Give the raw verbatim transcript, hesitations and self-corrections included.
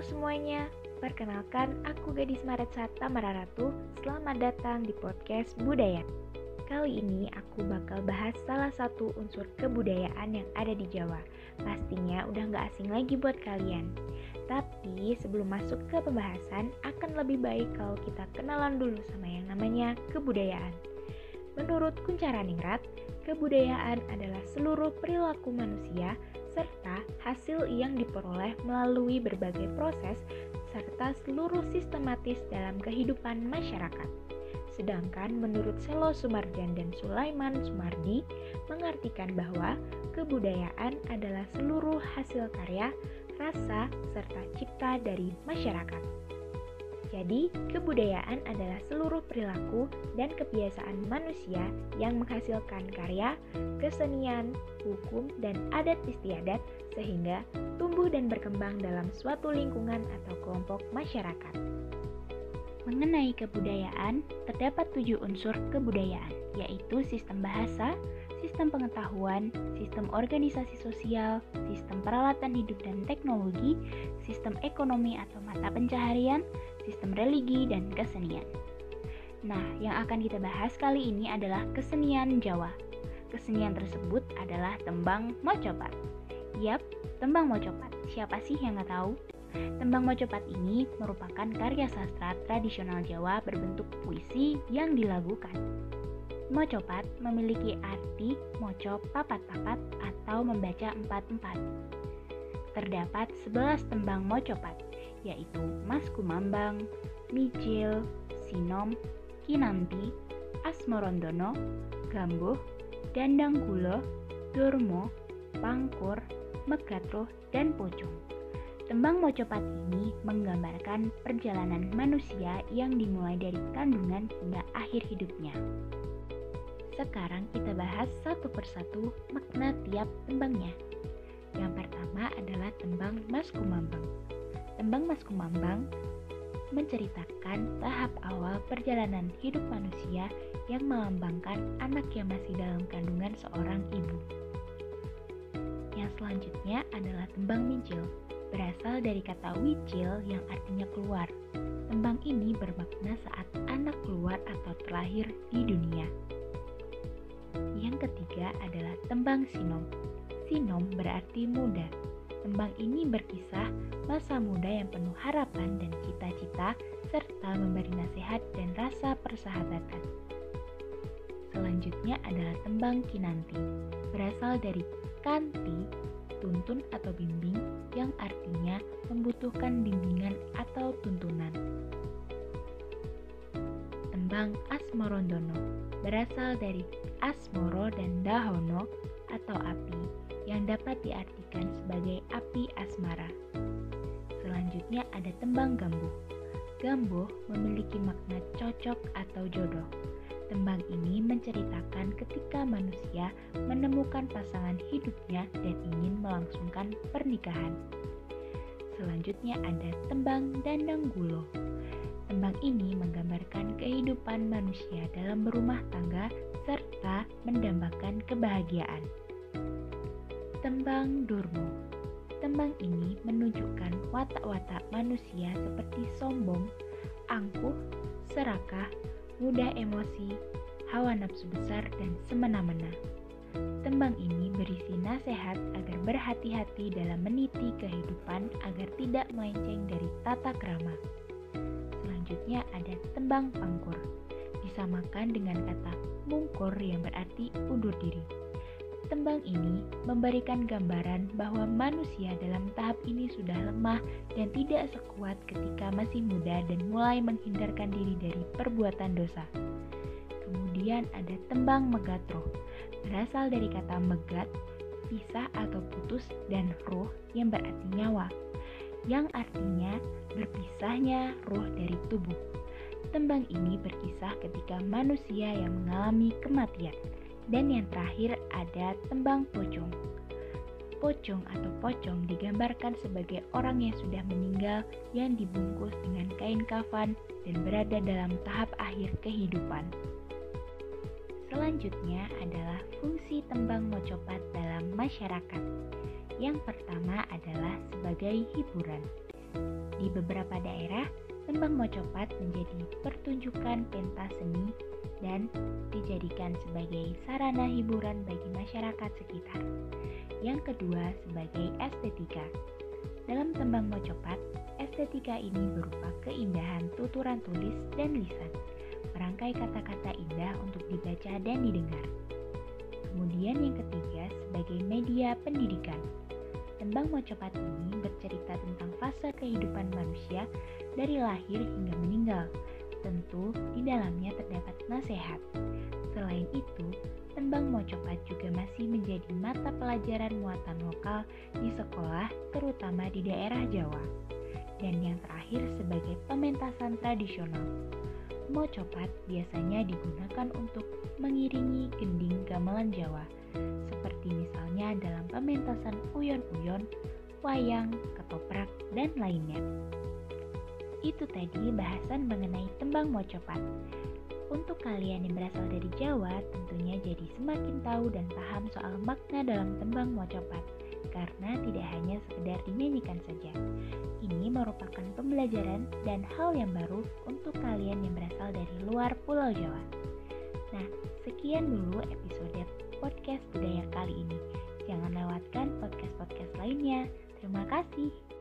semuanya, perkenalkan aku Gadis Maret Sata Mararatu. Selamat datang di podcast Budaya. Kali ini aku bakal bahas salah satu unsur kebudayaan yang ada di Jawa. Pastinya udah gak asing lagi buat kalian. Tapi sebelum masuk ke pembahasan, akan lebih baik kalau kita kenalan dulu sama yang namanya kebudayaan. Menurut Kuncharaningrat, kebudayaan adalah seluruh perilaku manusia serta hasil yang diperoleh melalui berbagai proses serta seluruh sistematis dalam kehidupan masyarakat. Sedangkan menurut Selo Sumarjan dan Sulaiman Sumardi mengartikan bahwa kebudayaan adalah seluruh hasil karya, rasa, serta cipta dari masyarakat. Jadi, kebudayaan adalah seluruh perilaku dan kebiasaan manusia yang menghasilkan karya, kesenian, hukum, dan adat istiadat sehingga tumbuh dan berkembang dalam suatu lingkungan atau kelompok masyarakat. Mengenai kebudayaan, terdapat tujuh unsur kebudayaan, yaitu sistem bahasa, sistem pengetahuan, sistem organisasi sosial, sistem peralatan hidup dan teknologi, sistem ekonomi atau mata pencaharian, sistem religi, dan kesenian. Nah, yang akan kita bahas kali ini adalah kesenian Jawa. Kesenian tersebut adalah tembang mocopat. Yap, tembang mocopat. Siapa sih yang nggak tahu? Tembang mocopat ini merupakan karya sastra tradisional Jawa berbentuk puisi yang dilagukan. Mocopat memiliki arti moco papat-papat atau membaca empat-empat. Terdapat sebelas tembang mocopat, yaitu Mas Kumambang, Mijil, Sinom, Kinanti, Asmorondono, Gambuh, Dandang Gulo, Durmo, Pangkur, Megatruh, dan Pocong. Tembang mocopat ini menggambarkan perjalanan manusia yang dimulai dari kandungan hingga akhir hidupnya. Sekarang kita bahas satu persatu makna tiap tembangnya. Yang pertama adalah tembang Mas Kumambang. Tembang Mas Kumambang menceritakan tahap awal perjalanan hidup manusia yang melambangkan anak yang masih dalam kandungan seorang ibu. Yang selanjutnya adalah tembang Mijil, berasal dari kata wijil yang artinya keluar. Tembang ini bermakna saat anak keluar atau terlahir di dunia. Yang ketiga adalah tembang Sinom. Sinom berarti muda. Tembang ini berkisah masa muda yang penuh harapan dan cita-cita serta memberi nasihat dan rasa persahabatan. Selanjutnya adalah tembang Kinanti, berasal dari kanti, tuntun atau bimbing, yang artinya membutuhkan bimbingan atau tuntunan. Tembang Asmorondono, berasal dari asmoro dan dahono atau api, yang dapat diartikan sebagai api asmara. Selanjutnya ada tembang Gambuh. Gambuh memiliki makna cocok atau jodoh. Tembang ini menceritakan ketika manusia menemukan pasangan hidupnya dan ingin melangsungkan pernikahan. Selanjutnya ada tembang Dandang Gulo. Tembang ini menggambarkan kehidupan manusia dalam berumah tangga serta mendambakan kebahagiaan. Tembang Durmo. Tembang ini menunjukkan watak-watak manusia seperti sombong, angkuh, serakah, mudah emosi, hawa nafsu besar, dan semena-mena. Tembang ini berisi nasihat agar berhati-hati dalam meniti kehidupan agar tidak melenceng dari tata krama. Selanjutnya ada tembang Pangkur, disamakan dengan kata mungkur yang berarti undur diri. Tembang ini memberikan gambaran bahwa manusia dalam tahap ini sudah lemah dan tidak sekuat ketika masih muda dan mulai menghindarkan diri dari perbuatan dosa. Kemudian ada tembang Megatruh, berasal dari kata megat, pisah atau putus, dan ruh yang berarti nyawa, yang artinya berpisahnya ruh dari tubuh. Tembang ini berkisah ketika manusia yang mengalami kematian. Dan yang terakhir ada tembang Pocong. Pocong atau pocong digambarkan sebagai orang yang sudah meninggal yang dibungkus dengan kain kafan dan berada dalam tahap akhir kehidupan. Selanjutnya adalah fungsi tembang mocopat dalam masyarakat. Yang pertama adalah sebagai hiburan. Di beberapa daerah, tembang mocopat menjadi pertunjukan pentas seni dan dijadikan sebagai sarana hiburan bagi masyarakat sekitar. Yang kedua, sebagai estetika. Dalam tembang mocopat, estetika ini berupa keindahan tuturan tulis dan lisan, merangkai kata-kata indah untuk dibaca dan didengar. Kemudian yang ketiga, sebagai media pendidikan. Tembang mocopat ini bercerita tentang fase kehidupan manusia dari lahir hingga meninggal. Tentu di dalamnya terdapat nasihat. Selain itu, tembang mocopat juga masih menjadi mata pelajaran muatan lokal di sekolah, terutama di daerah Jawa. Dan yang terakhir sebagai pementasan tradisional. Mocopat biasanya digunakan untuk mengiringi gending gamelan Jawa, seperti misalnya dalam pementasan uyon-uyon, wayang, ketoprak, dan lainnya. Itu tadi bahasan mengenai tembang mocopat. Untuk kalian yang berasal dari Jawa, tentunya jadi semakin tahu dan paham soal makna dalam tembang mocopat, karena tidak hanya sekedar dinyanyikan saja. Ini merupakan pembelajaran dan hal yang baru untuk kalian yang berasal dari luar Pulau Jawa. Nah, sekian dulu episode podcast budaya kali ini. Jangan lewatkan podcast-podcast lainnya. Terima kasih.